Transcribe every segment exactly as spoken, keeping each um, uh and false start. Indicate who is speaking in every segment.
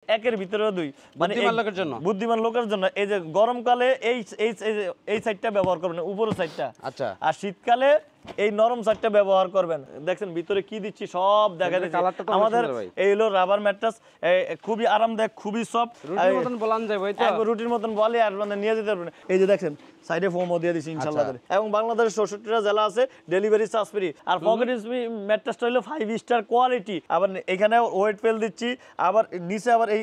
Speaker 1: একের ভিতরে দুই,
Speaker 2: মানে বুদ্ধিমান লোকের জন্য
Speaker 1: বুদ্ধিমান লোকের জন্য। এই যে গরমকালে এই এই সাইডটা ব্যবহার করবেন, উপরের সাইডটা। আচ্ছা, আর শীতকালে এই নরম সাইডটা ব্যবহার করবেন। দেখেন ভিতরে কি দিচ্ছি সব দেখা যাচ্ছে। আমাদের এই হলো রাবার ম্যাট্রেস, খুবই আরামদায়ক, খুবই সফট, রুটির মতন বলান যায় ভাই, তো রুটির মতন বলে আর মানে নিয়ে যেতে পারবেন। এই যে দেখেন সাইডে ফোমও দিয়ে দিছি ইনশাআল্লাহ। এবং বাংলাদেশের চৌষট্টিটা জেলা আছে, ডেলিভারি চার্জ ফ্রি। আর পকেট ম্যাট্রেসটা হলো ফাইভ স্টার কোয়ালিটি। আবার এখানে ওয়েট ফেল দিচ্ছি, আবার নিচে আবার এই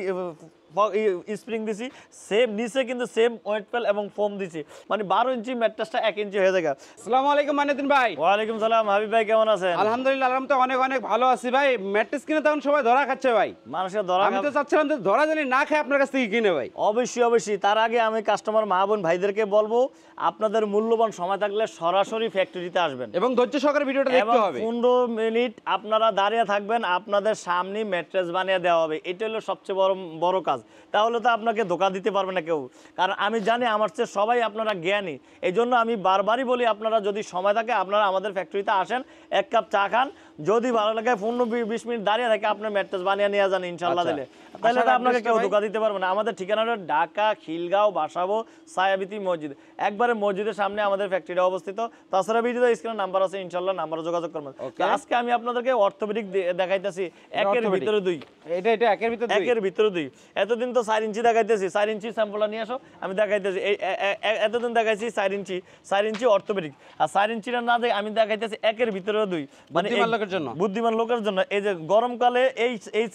Speaker 1: স্প্রিং দিছি, সেম নিচে কিন্তু সেম ওয়েট পেল এবং ফোম দিছি, মানে বারো ইঞ্চি ম্যাট্রেসটা এক ইঞ্চি হয়ে যায়।
Speaker 2: আসসালামু আলাইকুম মানিউদ্দিন ভাই।
Speaker 1: ওয়ালাইকুম সালাম হাবিব ভাই, কেমন আছেন?
Speaker 2: আলহামদুলিল্লাহ, আলহামদুলিল্লাহ অনেক অনেক ভালো আছি ভাই। ম্যাট্রেস কিনে তখন সবাই ধরা খাচ্ছে ভাই,
Speaker 1: মানুষের ধরা।
Speaker 2: আমি তো চাচ্ছিলাম যে ধরা জানি না খায় আপনার কাছ থেকে কিনে ভাই।
Speaker 1: অবশ্যই অবশ্যই, তার আগে আমি কাস্টমার মা বোন ভাইদেরকে বলবো আপনাদের মূল্যবান সময় থাকলে সরাসরি ফ্যাক্টরিতে আসবেন এবং ধৈর্য সহকারে ভিডিওটা দেখতে হবে। পনেরো মিনিট আপনারা দাঁড়িয়ে থাকবেন, আপনাদের সামনে ম্যাট্রেস বানিয়ে দেওয়া হবে। এটা হলো সবচেয়ে বড় বড় কাজ। তাহলে তো আপনাকে ধোকা দিতে পারবে না কেউ, কারণ আমি জানি আমার চেয়ে সবাই আপনারা জ্ঞানী। এই জন্য আমি বারবারই বলি আপনারা যদি সময় থাকে আপনারা আমাদের ফ্যাক্টরিতে আসেন, এক কাপ চা খান, যদি ভালো লাগে পনেরো বিশ মিনিট দাঁড়িয়ে থাকে আপনার ম্যাট্রেস বানিয়ে নিয়ে যান ইনশাল্লাহ দিলে, তাহলে তো আপনাকে কেউ ধোকা দিতে পারবে না। আমাদের ঠিকানাটা ঢাকা খিলগাঁও বাসাবো ছায়াবীথি মসজিদ, একবারে মসজিদের সামনে আমাদের ফ্যাক্টরিটা অবস্থিত। তাছাড়া ভিডিওতে স্ক্রিনে নাম্বার আছে, ইনশাল্লাহ নাম্বারে যোগাযোগ করবেন। আজকে আমি আপনাদেরকে অর্থোপেডিক দেখাইতেছি একের ভিতরে দুই। এটা এটা একের ভিতরে একের ভিতরে দুই। এতদিন তো চার ইঞ্চি দেখাইতেছি, চার ইঞ্চি স্যাম্পলটা নিয়ে আসো, আমি দেখাইতেছি। এই এতদিন দেখাইছি চার ইঞ্চি, চার ইঞ্চি অর্থোপেডিক। আর চার ইঞ্চিটা না দেখে আমি দেখাইতেছি একের ভিতরে দুই, মানে বুদ্ধিমান লোকের জন্য। বুদ্ধিমান লোকের জন্য। এই যে গরমকালে এই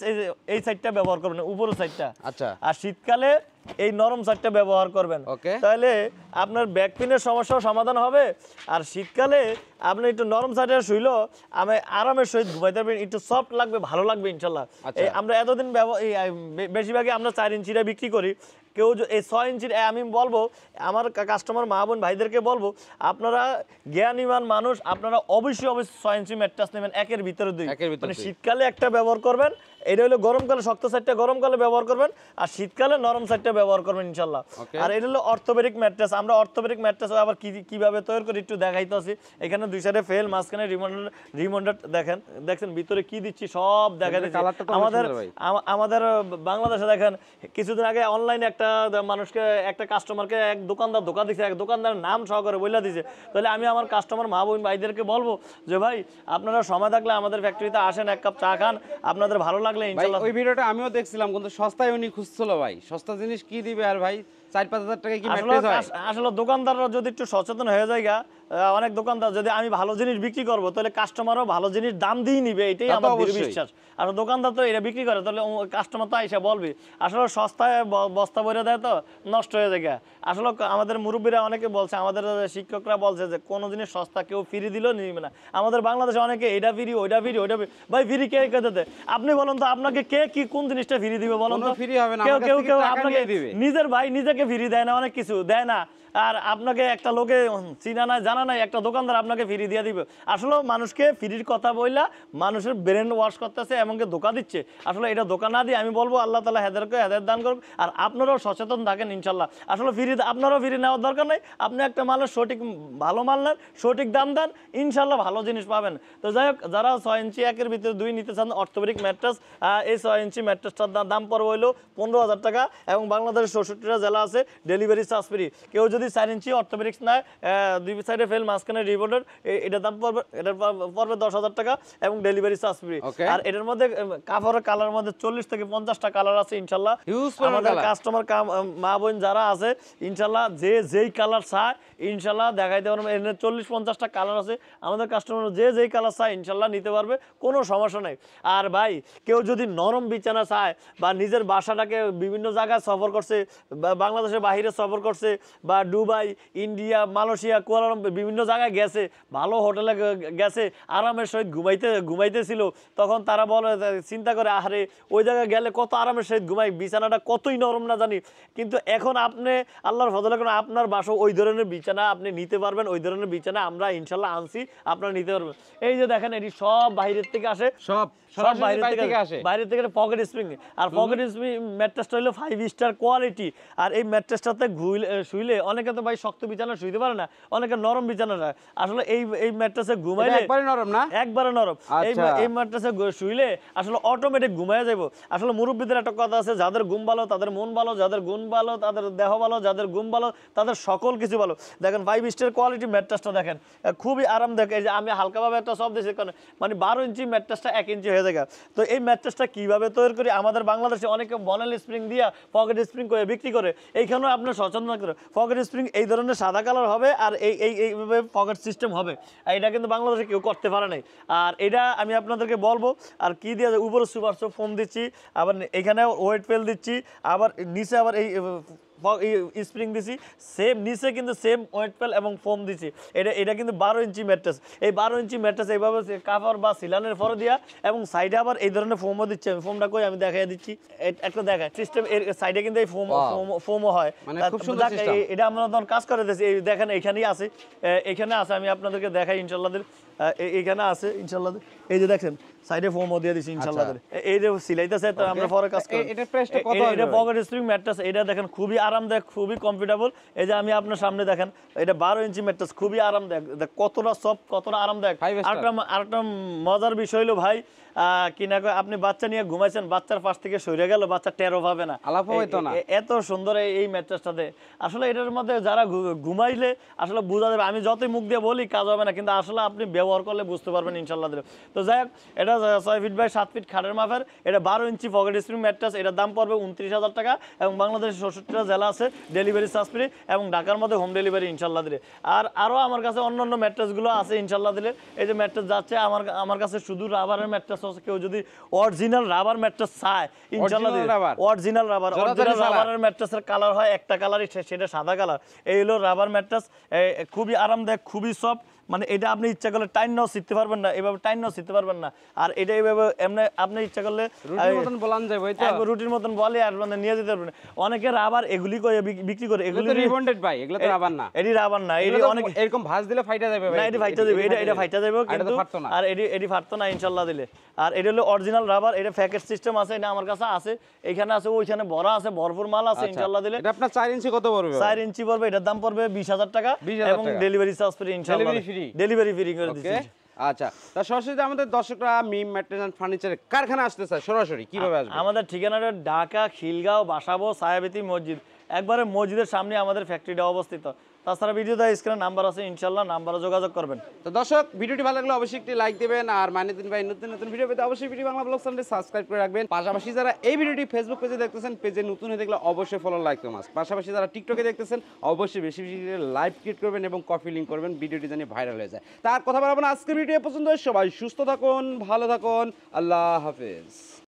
Speaker 1: এই সাইডটা ব্যবহার করবেন, উপরের সাইডটা। আচ্ছা, আর শীতকালে এই নরম সাইডটা ব্যবহার করবেন, তাহলে আপনার ব্যাক পেনের সমস্যাও সমাধান হবে। আর শীতকালে আপনি একটু নরম সাইডে শুইলো আমি আরামের সহিত ঘুমাইতে পারবেন, একটু সফট লাগবে, ভালো লাগবে ইনশাল্লাহ। এই আমরা এতদিন বেশিরভাগই আমরা চার ইঞ্চিটা বিক্রি করি, কেউ এই ছয় ইঞ্চির আমি বলবো আমার কাস্টমার মা বোন ভাইদেরকে বলবো আপনারা জ্ঞানীমান মানুষ, আপনারা অবশ্যই অবশ্যই ছয় ইঞ্চি ম্যাট্রেস নেবেন একের ভিতরে দুই। মানে শীতকালে একটা ব্যবহার করবেন, এটা হলো গরমকালে শক্ত সাইডটা গরমকালে ব্যবহার করবেন, আর শীতকালে নরম সাইডটা ব্যবহার করবেন ইনশাল্লাহ। আর এটা হলো অর্থোপেডিক ম্যাট্রেস। আমরা অর্থোপেডিক ম্যাট্রেস আবার কি কিভাবে তৈরি করি একটু দেখাইতে আছি। এখানে দুই সাইডে ফেল, মাঝখানে রিমন্ডার রিমন্ডার দেখেন, দেখছেন ভিতরে কি দিচ্ছি সব দেখা যাচ্ছে। আমাদের আমাদের বাংলাদেশে দেখেন কিছুদিন আগে অনলাইনে একটা মানুষকে একটা কাস্টমারকে এক দোকানদার ধোকা দিচ্ছে, এক দোকানদারের নাম সহকারে বলে দিচ্ছে। তাহলে আমি আমার কাস্টমার মা বোন ভাইদেরকে বলবো যে ভাই আপনারা সময় থাকলে আমাদের ফ্যাক্টরিতে আসেন, এক কাপ চা খান, আপনাদের ভালো লাগলে ইনশাআল্লাহ।
Speaker 2: ওই ভিডিওটা আমিও দেখছিলাম, কিন্তু সস্তায় উনি খুঁজছিল ভাই, সস্তা জিনিস কি দিবে আর ভাই চার পাঁচ হাজার টাকা কি ম্যাট্রেস হয়?
Speaker 1: আসলে দোকানদাররা যদি একটু সচেতন হয়ে যায়, অনেক দোকানদার যদি আমি ভালো জিনিস বিক্রি করবো তাহলে কাস্টমারও ভালো জিনিস দাম দিয়ে নিবে, এটাই আমার দৃঢ় বিশ্বাস। আর দোকানদার তো এটা বিক্রি করে তাহলে কাস্টমার তো আইসা বলবে। আসলে সস্তায় বস্তা ভরে দেয় তো নষ্ট হয়ে যায়। আসলে আমাদের মুরব্বীরা অনেকে বলছে, আমাদের শিক্ষকরা বলছে যে কোনো জিনিস সস্তা কেউ ফ্রি দিলেও নিবে না। আমাদের বাংলাদেশে অনেকে এটা ফ্রি ওইটা ফ্রি ওইটা ফ্রি, ভাই ফ্রি কে কে দেয়? আপনি বলুন তো আপনাকে কে কি কোন জিনিসটা ফ্রি দিবে বলুন তো?
Speaker 2: ফ্রি হবে না,
Speaker 1: কেউ কেউ কেউ আপনাকে নিজের ভাই নিজেকে ফ্রি দেয় না, অনেক কিছু দেয় না। আর আপনাকে একটা লোকে চিনা নাই জানা নাই একটা দোকানদার আপনাকে ফ্রি দিয়ে দিবে। আসলে মানুষকে ফ্রির কথা বললা মানুষের ব্রেন ওয়াশ করতেছে, এমনকি ধোকা দিচ্ছে। আসলে এটা ধোকা না দিয়ে আমি বলবো আল্লাহ তাআলা হেদায়েতকে হেদায়েত দান করুক। আর আপনারাও সচেতন থাকেন ইনশাল্লাহ। আসলে ফ্রি আপনারাও ফ্রি নেওয়ার দরকার নেই, আপনি একটা মালের সঠিক ভালো মাল নেন, সঠিক দাম দেন, ইনশাল্লাহ ভালো জিনিস পাবেন। তো যাই হোক, যারা ছয় ইঞ্চি একের ভিতরে দুই নিতে চান অর্থোপেডিক ম্যাট্রেস, এই ছয় ইঞ্চি ম্যাট্রেসটার দাম পড়বে হইলো পনেরো হাজার টাকা এবং বাংলাদেশের চৌষট্টিটা জেলা আছে, ডেলিভারি চার্জ ফ্রি। কেউ যদি চার ইঞ্চি অর্থোপেডিক্স নেয়, দুই সাইডে ফেল মাঝখানে রিবোর্ডের, এটা দাম পড়বে এটা পড়বে দশ হাজার টাকা এবং ডেলিভারি চার্জ ফ্রি। আর এটার মধ্যে কাপড়ের কালার মধ্যে চল্লিশ থেকে পঞ্চাশটা কালার আছে ইনশাল্লাহ। আমাদের কাস্টমার মা বোন যারা আছে ইনশাল্লাহ যে যেই কালার চায় ইনশাল্লাহ দেখাইতে পারবে। এর চল্লিশ পঞ্চাশটা কালার আছে, আমাদের কাস্টমার যে যেই কালার চায় ইনশাল্লাহ নিতে পারবে, কোনো সমস্যা নেই। আর ভাই কেউ যদি নরম বিছানা চায় বা নিজের বাসাটাকে বিভিন্ন জায়গায় সফর করছে, বাংলাদেশের বাইরে সফর করছে বা দুবাই, ইন্ডিয়া, মালয়েশিয়া, কুয়ালালামপুর বিভিন্ন জায়গায় গেছে, ভালো হোটেলে গেছে, আরামের সহিত ঘুমাইতে ঘুমাইতেছিল, তখন তারা বলে চিন্তা করে আরে ওই জায়গায় গেলে কত আরামের সহিত ঘুমাই, বিছানাটা কতই নরম না জানি। কিন্তু এখন আপনি আল্লাহর ফজলে কোনো আপনার বাসা ওই ধরনের বিছানা আপনি নিতে পারবেন, ওই ধরনের বিছানা আমরা ইনশাল্লাহ আনছি, আপনারা নিতে পারবেন। এই যে দেখেন এটি সব বাইরের থেকে আসে, সব সব বাইরে থেকে আসে, বাইরে থেকে পকেট স্প্রিং। আর পকেট স্প্রিং ম্যাট্রেসটা হলো ফাইভ স্টার কোয়ালিটি। আর এই ম্যাট্রেসটাতে শুইলে অনেক অনেকে তো ভাই শক্ত বিছানা শুইতে পারে না, অনেকে নরম বিছানা চায়। আসলে এই এই ম্যাট্রেসে ঘুমাইলে
Speaker 2: একবারে নরম না,
Speaker 1: একবারে নরম। এই এই ম্যাট্রেসে শুইলে আসলে অটোমেটিক ঘুমায় যাবো। আসলে মুরব্বীদের একটা কথা আছে, যাদের ঘুম ভালো তাদের মন ভালো, যাদের গুণ ভালো তাদের দেহ ভালো, যাদের ঘুম ভালো তাদের সকল কিছু ভালো। দেখেন ফাইভ স্টার কোয়ালিটি ম্যাট্রেসটা দেখেন, খুবই আরামদায়ক। এই যে আমি হালকাভাবে একটা সব দিয়েছি, কারণ মানে বারো ইঞ্চি ম্যাট্রেসটা এক ইঞ্চি হয়ে যায়। তো এই ম্যাট্রেসটা কিভাবে তৈরি করি, আমাদের বাংলাদেশে অনেকে বনেল স্প্রিং দিয়া পকেট স্প্রিং করে বিক্রি করে, এইখানেও আপনার সচেতন করে পকেট স্প্রিং এই ধরনের সাদা কালার হবে আর এই এই এইভাবে পকেট সিস্টেম হবে। আর এটা কিন্তু বাংলাদেশে কেউ করতে পারে নাই। আর এটা আমি আপনাদেরকে বলবো। আর কি দিয়ে উপরে সুপার ফোম দিচ্ছি, আবার এখানে ওয়েট পেল দিচ্ছি, আবার নিচে আবার এই স্প্রিং দিছি, সেম নিচে কিন্তু সেম ওয়েট পেল এবং ফোম দিছি। এটা এটা কিন্তু বারো ইঞ্চি ম্যাট্রেস। এই বারো ইঞ্চি ম্যাট্রেস এইভাবে কাভার বা সিলানের ফরে দিয়া এবং সাইডে আবার এই ধরনের ফোমও দিচ্ছে। আমি ফোমটা কই আমি দেখাই দিচ্ছি, একটা দেখায় সিস্টেম। এর সাইডে কিন্তু এই ফোম ফোমও হয়, এটা আমরা তখন কাজ করে দিয়েছি। এই দেখেন এখানেই আছে, এখানে আছে, আমি আপনাদেরকে দেখাই ইনশাল্লাহ। এইখানে আছে ইনশাল্লাহ, এই যে দেখেন সাইডে ফোমও দিয়ে দিছি ইনশাল্লাহ। এই যে সিলাইতেছে, তো আমরা পরে কাজ করি।
Speaker 2: এটা প্রাইসটা কত?
Speaker 1: এটা পকেট স্প্রিং ম্যাট্রেস, এটা দেখেন খুবই আরামদায়ক, খুবই কমফোর্টেবল। এই যে আমি আপনার সামনে দেখেন, এটা বারো ইঞ্চি ম্যাট্রেস, খুবই আরামদায়ক, কতটা সফট, কতটা আরামদায়ক। আরেকটা আরেকটা মজার বিষয় হলো ভাই, কি না আপনি বাচ্চা নিয়ে ঘুমাইছেন, বাচ্চার পাশ থেকে সরে গেল, বাচ্চা টেরও পাবে না, এত সুন্দর এই ম্যাট্রেসটাতে। আসলে এটার মধ্যে যারা ঘুমাইলে আসলে বোঝা যাবে, আমি যতই মুখ দিয়ে বলি কাজ হবে না, কিন্তু আসলে আপনি ব্যবহার করলে বুঝতে পারবেন ইনশাল্লাহ। তো যাই হোক, এটা ছয় ফিট বাই সাত ফিট খাটের মাপের, এটা বারো ইঞ্চি পকেট স্প্রিং ম্যাট্রেস। এটার দাম পড়বে উনত্রিশ হাজার টাকা এবং বাংলাদেশের ষষ্ঠটা জেলা আছে, ডেলিভারি চার্জ ফ্রি এবং ঢাকার মধ্যে হোম ডেলিভারি ইনশাল্লাহ দিলে। আর আরও আমার কাছে অন্য অন্য ম্যাট্রেসগুলো আছে ইনশাল্লাহ দিলে। এই যে ম্যাট্রেস যাচ্ছে আমার আমার কাছে শুধু রাবারের ম্যাট্রেস আছে, কেউ যদি অরিজিনাল রাবার ম্যাট্রেস চায় ইনশাল্লাহ দিলে, অরিজিনাল রাবার অরিজিনাল রাবারের ম্যাট্রেসের কালার হয় একটা কালারই, সেটা সাদা কালার। এই হলো রাবার ম্যাট্রেস, খুবই আরামদায়ক, খুবই সফট। মানে এটা আপনি ইচ্ছা করলে টাইন নাও শিখতে পারবেন না, এভাবে টাইন নাও শিখতে পারবেন না। আর এটা এইভাবে এমনি আপনি ইচ্ছা করলে রুটির মতন বলে আর মানে নিয়ে যেতে পারবেন। অনেকে রাবার এগুলি করে বিক্রি করে, এগুলি রিবন্ডেড ভাই, এগুলো তো রাবার না, এটি রাবার না, এটি অনেক এরকম ভাঁজ দিলে ফাইটা যাবে ভাই, না এটি ফাইটা যাবে, এটা এটা ফাইটা যাবে কিন্তু, আর এটি এটি ফাটতো না ইনশাআল্লাহ দিলে। আর এটা হলো অরিজিনাল রাবার, এটা প্যাকেট সিস্টেম আছে, এটা আমার কাছে আছে, এখানে আছে, ওইখানে ভরা আছে, ভরপুর মাল আছে ইনশাআল্লাহ দিলে। এটা আপনার চার ইঞ্চি কত পড়বে? চার ইঞ্চি পড়বে, এটার দাম পড়বে বিশ হাজার টাকা এবং ডেলিভারি চার্জ ফ্রি ইনশাআল্লাহ, ডেলিভারি ফ্রি করে দিচ্ছি।
Speaker 2: আচ্ছা, তা সরাসরি আমাদের দর্শকরা মিম ম্যাট্রেস এন্ড ফার্নিচারের কারখানা আসতে চায়, সরাসরি কিভাবে আসবে?
Speaker 1: আমাদের ঠিকানাটা ঢাকা খিলগাঁও বাসাবো ছায়াবতী মসজিদ, একবারে মসজিদের সামনে আমাদের ফ্যাক্টরিটা অবস্থিত। তাছাড়া ভিডিওতে স্ক্রিনে নাম্বার আছে ইনশাআল্লাহ, নাম্বারে যোগাযোগ করবেন।
Speaker 2: তো দর্শক, ভিডিওটি ভালো লাগলে অবশ্যই একটি লাইক দিবেন, আর মাইনুদ্দিন ভাই নতুন নতুন ভিডিও পেতে অবশ্যই ভিডিও বাংলা ব্লগ চ্যানেলটি সাবস্ক্রাইব করে রাখবেন। পাশাপাশি যারা এই ভিডিওটি ফেসবুক পেজে দেখতেছেন, পেজে নতুন হয়ে দেখলে অবশ্যই ফলো লাইক করবেন। পাশাপাশি যারা টিকটকে দেখতেছেন অবশ্যই বেশি বেশি লাইভ ক্রিয়েট করবেন এবং কপি লিংক করবেন, ভিডিওটি যেন ভাইরাল হয়ে যায়। তার কথা বলবো না, আজকের ভিডিও পছন্দ, সবাই সুস্থ থাকুন, ভালো থাকুন, আল্লাহ হাফেজ।